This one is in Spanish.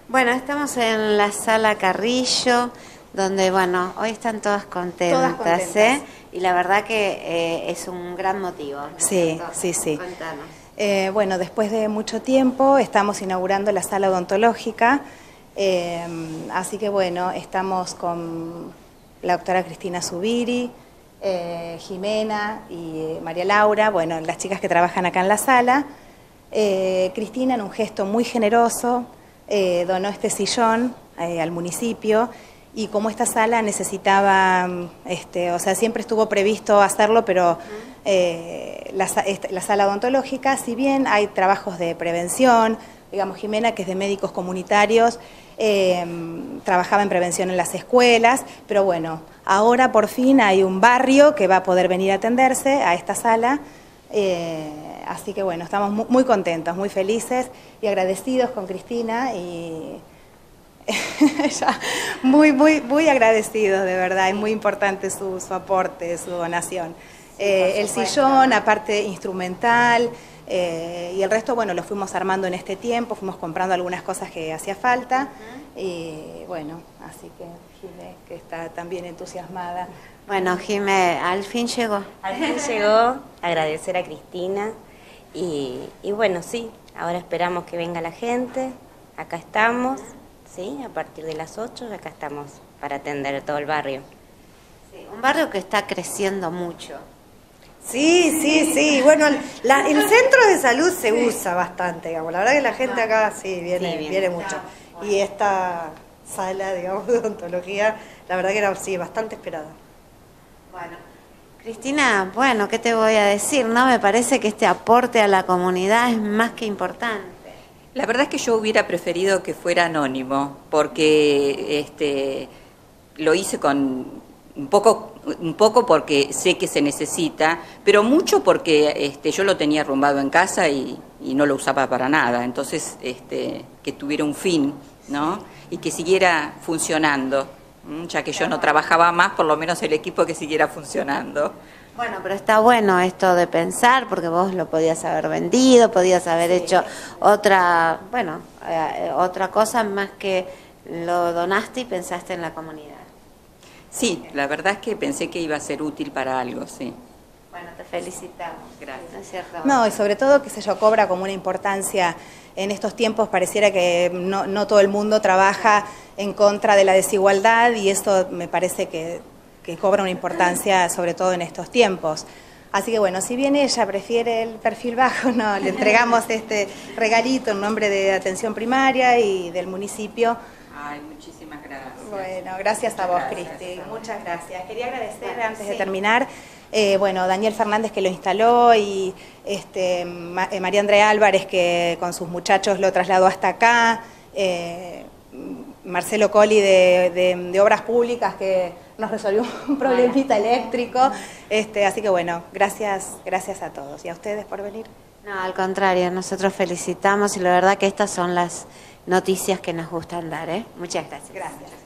Bueno, estamos en la sala Carrillo, donde, bueno, hoy están todas contentas, ¿eh? Y la verdad que es un gran motivo, ¿no? Sí, sí, sí. Contanos. Bueno, después de mucho tiempo estamos inaugurando la sala odontológica, así que bueno, estamos con la doctora Cristina Zubiri, Jimena y María Laura, bueno, las chicas que trabajan acá en la sala. Cristina, en un gesto muy generoso, donó este sillón al municipio, y como esta sala necesitaba, o sea, siempre estuvo previsto hacerlo, pero la sala odontológica, si bien hay trabajos de prevención, digamos, Jimena, que es de médicos comunitarios, trabajaba en prevención en las escuelas, pero bueno, ahora por fin hay un barrio que va a poder venir a atenderse a esta sala. Así que bueno, estamos muy contentos, muy felices y agradecidos con Cristina y muy agradecidos, de verdad, es muy importante su aporte, su donación. El sillón, aparte instrumental, y el resto, bueno, lo fuimos armando en este tiempo, fuimos comprando algunas cosas que hacía falta, y bueno, así que Jimé, que está también entusiasmada. Bueno, Jimé, al fin llegó. Al fin llegó, agradecer a Cristina y bueno, sí, ahora esperamos que venga la gente, acá estamos, sí, a partir de las 8 acá estamos para atender todo el barrio. Sí, un barrio que está creciendo mucho. Sí, bueno, el centro de salud se usa bastante, digamos, la verdad que la gente acá viene mucho. Y esta sala, digamos, de odontología, la verdad que era, sí, bastante esperada. Bueno, Cristina, bueno, ¿qué te voy a decir? No, me parece que este aporte a la comunidad es más que importante. La verdad es que yo hubiera preferido que fuera anónimo, porque lo hice con un poco porque sé que se necesita, pero mucho porque yo lo tenía arrumbado en casa y no lo usaba para nada. Entonces, que tuviera un fin, ¿no? Y que siguiera funcionando. Ya que yo no trabajaba más, por lo menos el equipo que siguiera funcionando. Bueno, pero está bueno esto de pensar, porque vos lo podías haber vendido, podías haber hecho otra cosa más que lo donaste y pensaste en la comunidad. Sí, la verdad es que pensé que iba a ser útil para algo, sí. Bueno, te felicitamos. Gracias. ¿No es cierto? No, y sobre todo, qué sé yo, cobra como una importancia en estos tiempos. Pareciera que no todo el mundo trabaja en contra de la desigualdad, y esto me parece que cobra una importancia sobre todo en estos tiempos. Así que bueno, si bien ella prefiere el perfil bajo, no, le entregamos este regalito en nombre de Atención Primaria y del municipio. Ay, muchísimas gracias. Bueno, gracias a vos, Cristi. Muchas gracias. Quería agradecer, antes de terminar, bueno, Daniel Fernández, que lo instaló, y María Andrea Álvarez, que con sus muchachos lo trasladó hasta acá, Marcelo Colli de Obras Públicas, que nos resolvió un problemita eléctrico. Así que bueno, gracias a todos y a ustedes por venir. No, al contrario, nosotros felicitamos, y la verdad que estas son las noticias que nos gustan dar, ¿eh? Muchas gracias. Gracias.